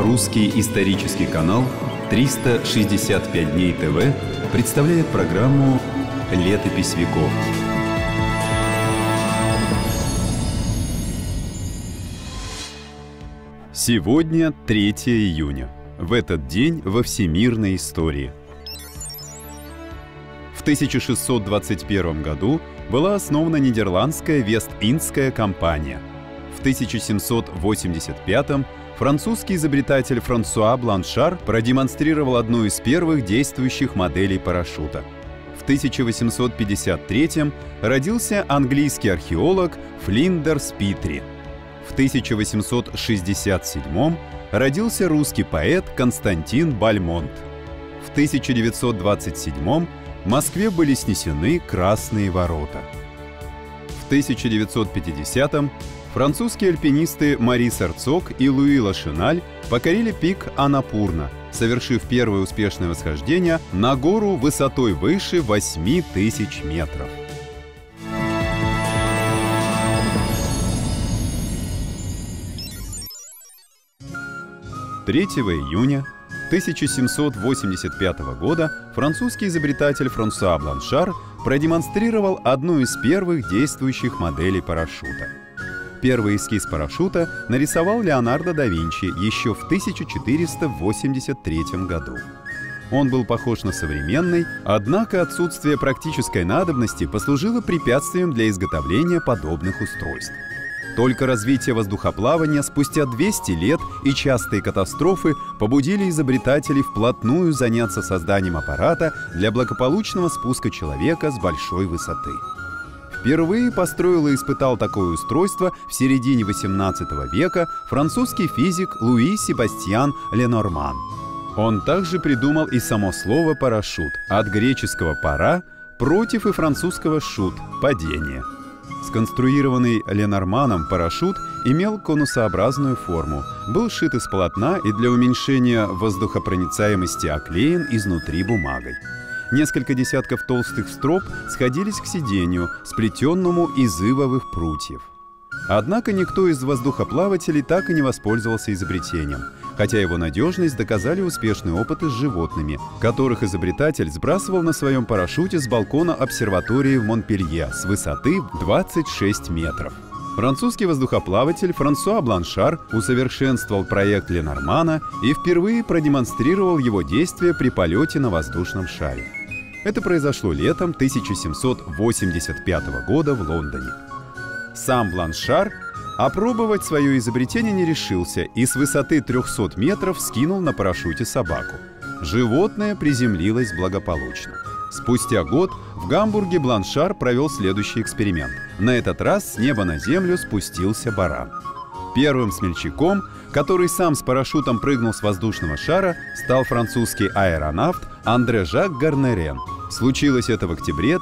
Русский исторический канал 365 дней ТВ представляет программу «Летопись веков». Сегодня 3 июня. В этот день во всемирной истории. В 1621 году была основана Нидерландская Вест-Индская компания. В 1785 французский изобретатель Франсуа Бланшар продемонстрировал одну из первых действующих моделей парашюта. В 1853 родился английский археолог Флиндерс Питри. В 1867 родился русский поэт Константин Бальмонт. В 1927 в Москве были снесены Красные ворота. В 1950 французские альпинисты Мари Серцок и Луи Лашиналь покорили пик Анапурна, совершив первое успешное восхождение на гору высотой выше 8000 метров. Третьего июня 1785 года французский изобретатель Франсуа Бланшар продемонстрировал одну из первых действующих моделей парашюта. Первый эскиз парашюта нарисовал Леонардо да Винчи еще в 1483 году. Он был похож на современный, однако отсутствие практической надобности послужило препятствием для изготовления подобных устройств. Только развитие воздухоплавания спустя 200 лет и частые катастрофы побудили изобретателей вплотную заняться созданием аппарата для благополучного спуска человека с большой высоты. Впервые построил и испытал такое устройство в середине XVIII века французский физик Луи Себастьян Ленорман. Он также придумал и само слово «парашют» от греческого «пара» против и французского «шут» — «падение». Сконструированный Ленорманом парашют имел конусообразную форму, был сшит из полотна и для уменьшения воздухопроницаемости оклеен изнутри бумагой. Несколько десятков толстых строп сходились к сиденью, сплетенному из ивовых прутьев. Однако никто из воздухоплавателей так и не воспользовался изобретением, хотя его надежность доказали успешные опыты с животными, которых изобретатель сбрасывал на своем парашюте с балкона обсерватории в Монпелье с высоты 26 метров. Французский воздухоплаватель Франсуа Бланшар усовершенствовал проект Ленормана и впервые продемонстрировал его действия при полете на воздушном шаре. Это произошло летом 1785 года в Лондоне. Сам Бланшар опробовать свое изобретение не решился и с высоты 300 метров скинул на парашюте собаку. Животное приземлилось благополучно. Спустя год в Гамбурге Бланшар провел следующий эксперимент. На этот раз с неба на землю спустился баран. Первым смельчаком, который сам с парашютом прыгнул с воздушного шара, стал французский аэронавт Андре Жак Гарнерен. Случилось это в октябре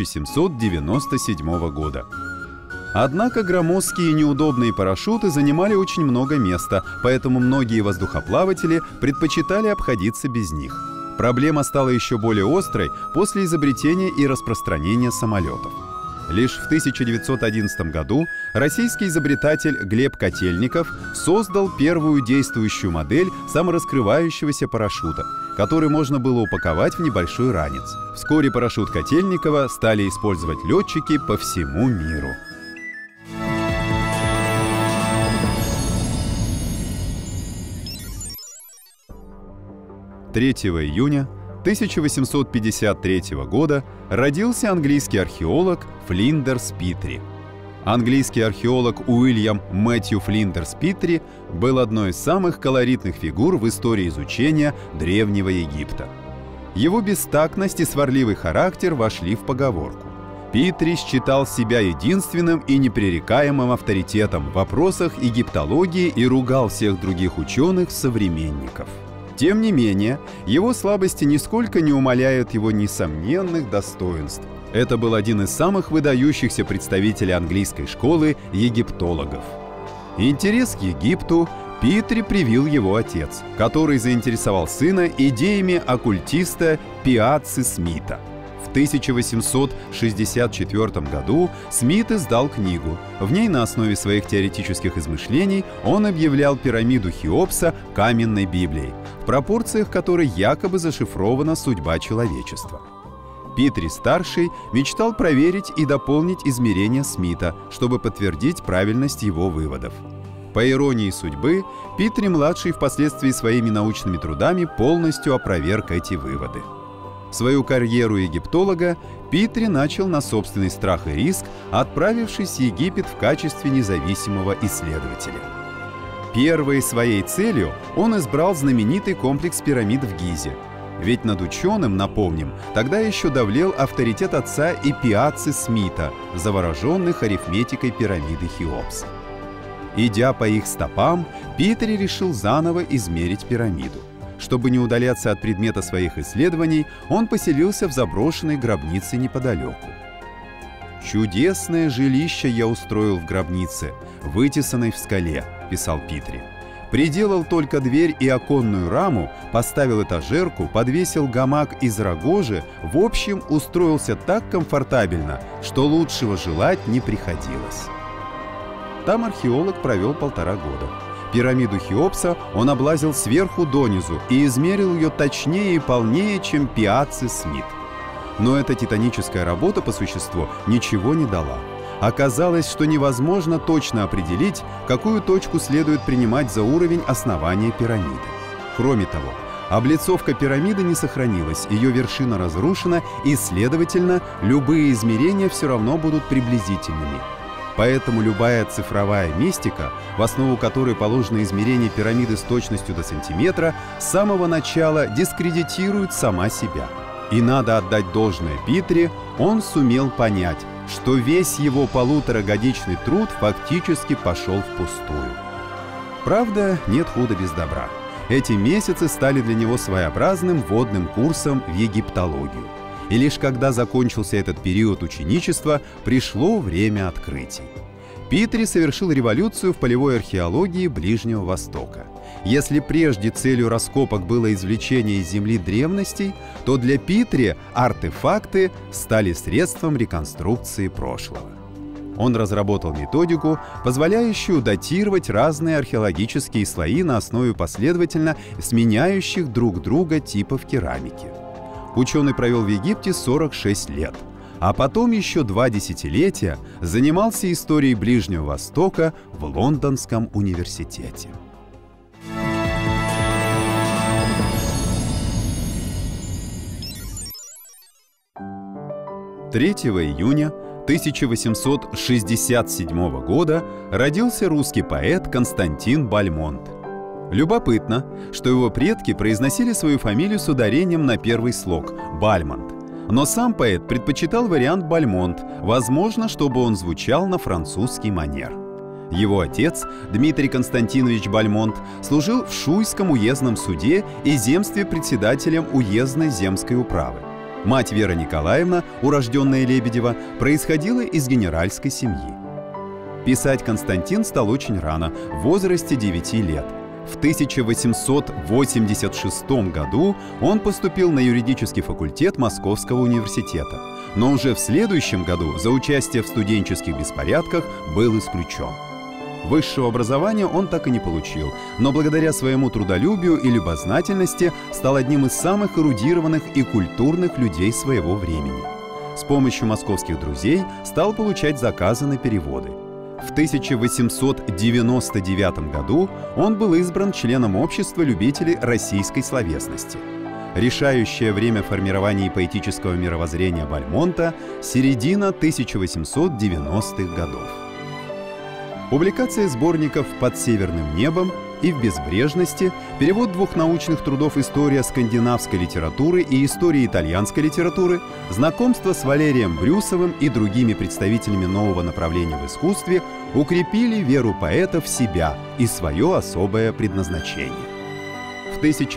1797 года. Однако громоздкие и неудобные парашюты занимали очень много места, поэтому многие воздухоплаватели предпочитали обходиться без них. Проблема стала еще более острой после изобретения и распространения самолетов. Лишь в 1911 году российский изобретатель Глеб Котельников создал первую действующую модель самораскрывающегося парашюта, который можно было упаковать в небольшой ранец. Вскоре парашют Котельникова стали использовать летчики по всему миру. Третьего июня 1853 года родился английский археолог Флиндерс Питри. Английский археолог Уильям Мэтью Флиндерс Питри был одной из самых колоритных фигур в истории изучения Древнего Египта. Его бестактность и сварливый характер вошли в поговорку. Питри считал себя единственным и непререкаемым авторитетом в вопросах египтологии и ругал всех других ученых-современников. Тем не менее, его слабости нисколько не умаляют его несомненных достоинств. Это был один из самых выдающихся представителей английской школы египтологов. Интерес к Египту Питри привил его отец, который заинтересовал сына идеями оккультиста Пиацци Смита. В 1864 году Смит издал книгу. В ней на основе своих теоретических измышлений он объявлял пирамиду Хеопса каменной Библией, в пропорциях которой якобы зашифрована судьба человечества. Питри-старший мечтал проверить и дополнить измерения Смита, чтобы подтвердить правильность его выводов. По иронии судьбы, Питри-младший впоследствии своими научными трудами полностью опроверг эти выводы. Свою карьеру египтолога Питри начал на собственный страх и риск, отправившись в Египет в качестве независимого исследователя. Первой своей целью он избрал знаменитый комплекс пирамид в Гизе. Ведь над ученым, напомним, тогда еще давлел авторитет отца Ипиацы Смита, завороженных арифметикой пирамиды Хеопса. Идя по их стопам, Питри решил заново измерить пирамиду. Чтобы не удаляться от предмета своих исследований, он поселился в заброшенной гробнице неподалеку. «Чудесное жилище я устроил в гробнице, вытесанной в скале», — писал Питри. «Приделал только дверь и оконную раму, поставил этажерку, подвесил гамак из рогожи, в общем, устроился так комфортабельно, что лучшего желать не приходилось». Там археолог провел 1,5 года. Пирамиду Хеопса он облазил сверху донизу и измерил ее точнее и полнее, чем Пиацци Смит. Но эта титаническая работа по существу ничего не дала. Оказалось, что невозможно точно определить, какую точку следует принимать за уровень основания пирамиды. Кроме того, облицовка пирамиды не сохранилась, ее вершина разрушена, и, следовательно, любые измерения все равно будут приблизительными. Поэтому любая цифровая мистика, в основу которой положено измерение пирамиды с точностью до сантиметра, с самого начала дискредитирует сама себя. И надо отдать должное Питри, он сумел понять, что весь его 1,5-годичный труд фактически пошел впустую. Правда, нет худа без добра. Эти месяцы стали для него своеобразным вводным курсом в египтологию. И лишь когда закончился этот период ученичества, пришло время открытий. Питри совершил революцию в полевой археологии Ближнего Востока. Если прежде целью раскопок было извлечение из земли древностей, то для Питри артефакты стали средством реконструкции прошлого. Он разработал методику, позволяющую датировать разные археологические слои на основе последовательно сменяющих друг друга типов керамики. Ученый провел в Египте 46 лет, а потом еще 2 десятилетия занимался историей Ближнего Востока в Лондонском университете. Июня 1867 года родился русский поэт Константин Бальмонт. Любопытно, что его предки произносили свою фамилию с ударением на первый слог – Бальмонт. Но сам поэт предпочитал вариант Бальмонт, возможно, чтобы он звучал на французский манер. Его отец, Дмитрий Константинович Бальмонт, служил в Шуйском уездном суде и земстве председателем уездной земской управы. Мать Вера Николаевна, урожденная Лебедева, происходила из генеральской семьи. Писать Константин стал очень рано, в возрасте 9 лет. В 1886 году он поступил на юридический факультет Московского университета, но уже в следующем году за участие в студенческих беспорядках был исключен. Высшего образования он так и не получил, но благодаря своему трудолюбию и любознательности стал одним из самых эрудированных и культурных людей своего времени. С помощью московских друзей стал получать заказы на переводы. В 1899 году он был избран членом общества любителей российской словесности. Решающее время формирования поэтического мировоззрения Бальмонта – середина 1890-х годов. Публикация сборников «Под северным небом» и «В безбрежности», перевод 2 научных трудов «История скандинавской литературы» и «История итальянской литературы», знакомство с Валерием Брюсовым и другими представителями нового направления в искусстве укрепили веру поэта в себя и свое особое предназначение. В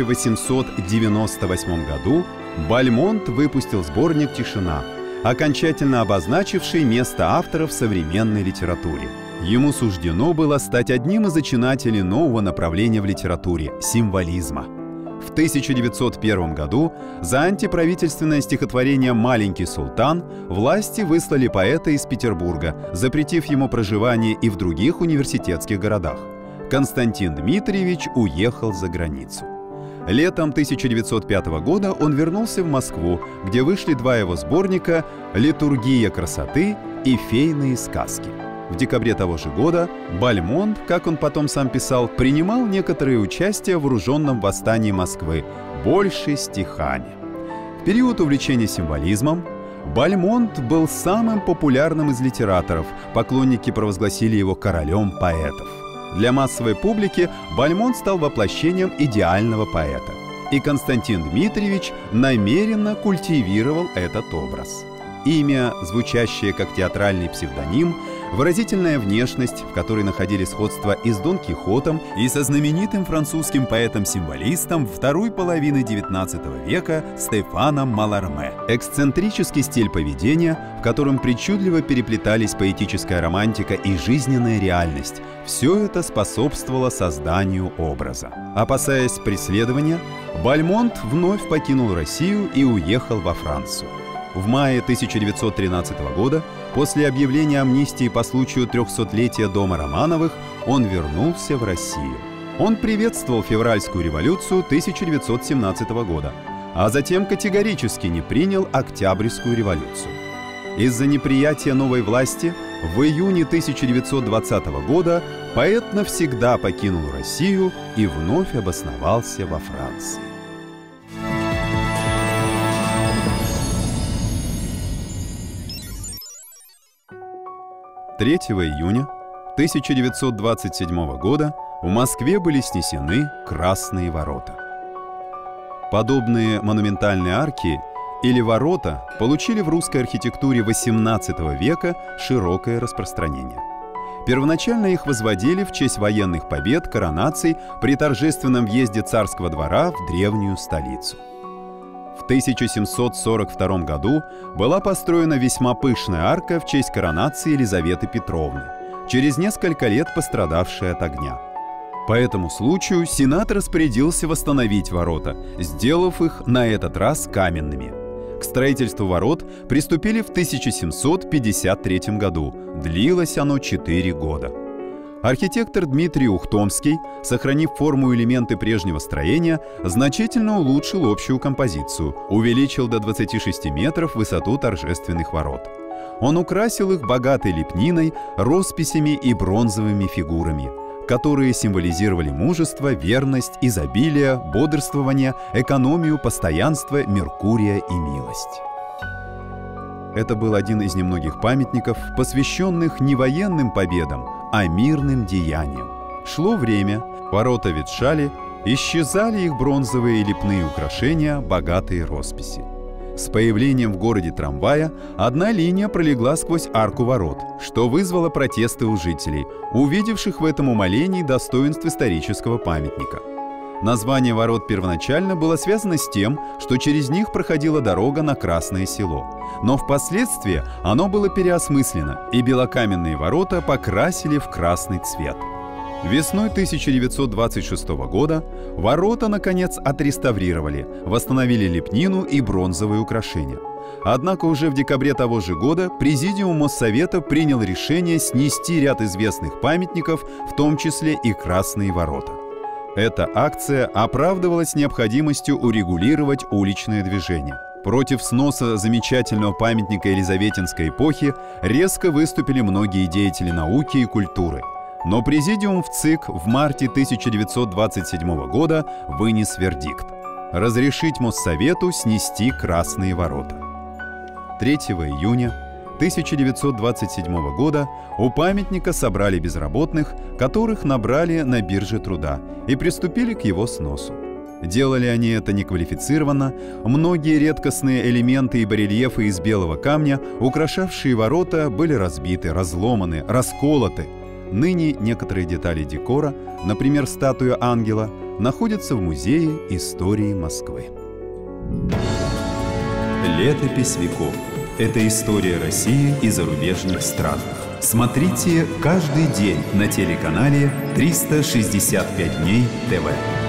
1898 году Бальмонт выпустил сборник «Тишина», окончательно обозначивший место автора в современной литературе. Ему суждено было стать одним из зачинателей нового направления в литературе – символизма. В 1901 году за антиправительственное стихотворение «Маленький султан» власти выслали поэта из Петербурга, запретив ему проживание и в других университетских городах. Константин Дмитриевич уехал за границу. Летом 1905 года он вернулся в Москву, где вышли два его сборника «Литургия красоты» и «Фейные сказки». В декабре того же года Бальмонт, как он потом сам писал, принимал некоторое участие в вооруженном восстании Москвы, больше стихами. В период увлечения символизмом Бальмонт был самым популярным из литераторов, поклонники провозгласили его королем поэтов. Для массовой публики Бальмонт стал воплощением идеального поэта. И Константин Дмитриевич намеренно культивировал этот образ. Имя, звучащее как театральный псевдоним, выразительная внешность, в которой находили сходство и с Дон Кихотом, и со знаменитым французским поэтом-символистом второй половины XIX века Стефаном Маларме. Эксцентрический стиль поведения, в котором причудливо переплетались поэтическая романтика и жизненная реальность, все это способствовало созданию образа. Опасаясь преследования, Бальмонт вновь покинул Россию и уехал во Францию. В мае 1913 года, после объявления амнистии по случаю 300-летия дома Романовых, он вернулся в Россию. Он приветствовал февральскую революцию 1917 года, а затем категорически не принял Октябрьскую революцию. Из-за неприятия новой власти в июне 1920 года поэт навсегда покинул Россию и вновь обосновался во Франции. 3 июня 1927 года в Москве были снесены Красные ворота. Подобные монументальные арки или ворота получили в русской архитектуре XVIII века широкое распространение. Первоначально их возводили в честь военных побед, коронаций при торжественном въезде царского двора в древнюю столицу. В 1742 году была построена весьма пышная арка в честь коронации Елизаветы Петровны, через несколько лет пострадавшая от огня. По этому случаю Сенат распорядился восстановить ворота, сделав их на этот раз каменными. К строительству ворот приступили в 1753 году, длилось оно 4 года. Архитектор Дмитрий Ухтомский, сохранив форму и элементы прежнего строения, значительно улучшил общую композицию, увеличил до 26 метров высоту торжественных ворот. Он украсил их богатой лепниной, росписями и бронзовыми фигурами, которые символизировали мужество, верность, изобилие, бодрствование, экономию, постоянство, Меркурия и милость. Это был один из немногих памятников, посвященных не военным победам, а мирным деяниям. Шло время, ворота ветшали, исчезали их бронзовые и лепные украшения, богатые росписи. С появлением в городе трамвая одна линия пролегла сквозь арку ворот, что вызвало протесты у жителей, увидевших в этом умалении достоинств исторического памятника. Название ворот первоначально было связано с тем, что через них проходила дорога на Красное Село. Но впоследствии оно было переосмыслено, и белокаменные ворота покрасили в красный цвет. Весной 1926 года ворота, наконец, отреставрировали, восстановили лепнину и бронзовые украшения. Однако уже в декабре того же года Президиум Моссовета принял решение снести ряд известных памятников, в том числе и Красные ворота. Эта акция оправдывалась необходимостью урегулировать уличное движение. Против сноса замечательного памятника Елизаветинской эпохи резко выступили многие деятели науки и культуры. Но Президиум ВЦИК в марте 1927 года вынес вердикт – разрешить Моссовету снести Красные ворота. 3 июня 1927 года у памятника собрали безработных, которых набрали на бирже труда, и приступили к его сносу. Делали они это неквалифицированно, многие редкостные элементы и барельефы из белого камня, украшавшие ворота, были разбиты, разломаны, расколоты. Ныне некоторые детали декора, например, статуя ангела, находятся в Музее истории Москвы. Летопись веков. Это история России и зарубежных стран. Смотрите каждый день на телеканале 365 дней ТВ.